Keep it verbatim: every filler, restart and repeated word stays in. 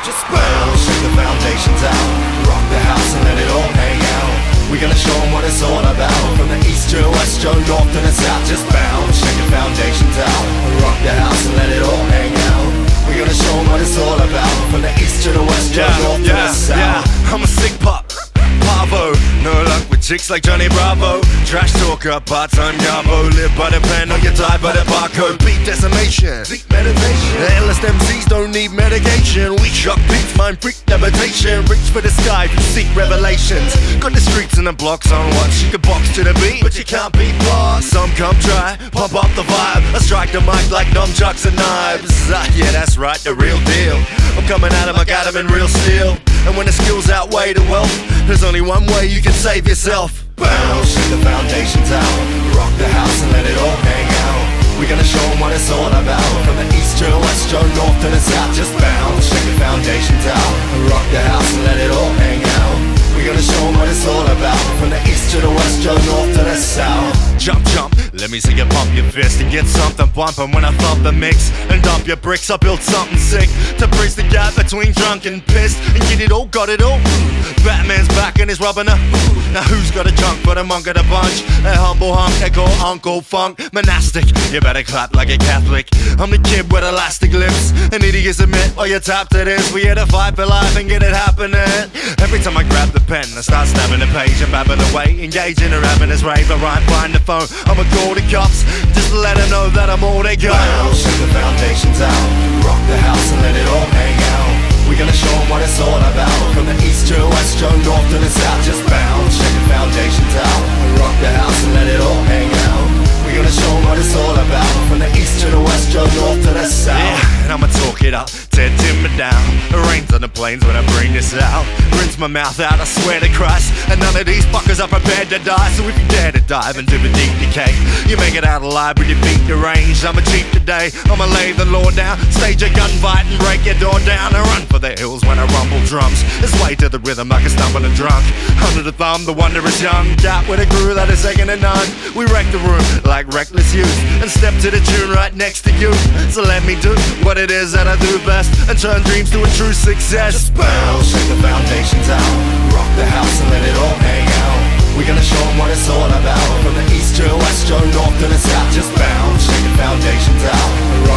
Just bounce, shake the foundations out, rock the house and let it all hang out. We're gonna show them what it's all about, from the east to the west, to the north to the south. Just bounce, shake the foundations out, rock the house and let it all hang out. We're gonna show them what it's all about, from the east to the west, to the north to the south. Yeah, I'm a sick pup, Pavo, no luck with chicks like Johnny Bravo. Trash talker, part-time Yabo. Live by the pen or you die by the barcode. Beat decimation, deep meditation. The illest M Cs don't need medication. We shock beats, mind freak levitation. Reach for the sky, seek revelations. Got the streets and the blocks on watch. You can box to the beat, but you can't beat boss. Some come try, pump up the vibe. I strike the mic like nunchucks and knives. Ah, yeah, that's right, the real deal. I'm coming at him, I got him in real steel. And when the skills outweigh the wealth, there's only one way you can save yourself. Bounce, shake the foundations out, rock the house and let it all hang out. We're gonna show them what it's all about, from the east to the west, to the north to the south. Just bounce, shake the foundations out, rock the house and let it all hang out. We're gonna show them what it's all about, from the east to the west, to the north to the south. Jump, jump, let me see you pump your fist and get something bumping when I thump the mix and dump your bricks. I built something sick to bridge the gap between drunk and pissed and get it all, got it all. Batman's back and he's rubbing a. Now who's got a junk for the monk of the bunch? A humble hunk, they call Uncle Funk. Monastic, you better clap like a Catholic. I'm the kid with elastic lips, an idiot's admit, oh you tapped it is. We here to fight for life and get it happening. Every time I grab the pen, I start snapping the page and babbling away, engaging or having this rave. I rhyme, find the phone, I'ma call the cops, just to let them know that I'm all they got. Bounce, shake the foundations out, rock the house and let it all hang out. We're gonna show them what it's all about, from the east to the west, to the north to the south. Just bounce, shake the foundations out, rock the house and let it all hang out. We're gonna show them what it's all about, from the east to the west, to the north to the south. Yeah, and I'ma talk it up, tear timber down. It rains on the plains when I bring this out. Rinse my mouth out, I swear to Christ. And none of these fuckers are prepared to die. So if you dare to dive into the deep decay, you make it out alive with your feet deranged. I'm a cheat today, I'ma lay the law down, stage a gunfight and break your door down. I run for the hills when I rumble drums. It's way to the rhythm like a stumbling drunk. Under the thumb, the wonder is young. Cat with a crew that is second to none. We wreck the room like reckless youth and step to the tune right next to you. So let me do what it is that I do best and turn dreams to a true success. Just bounce, shake the foundations out, rock the house and let it all hang out. We're gonna show them what it's all about, from the east to the west, to the north to the south. Just bounce, shake the foundations out, rock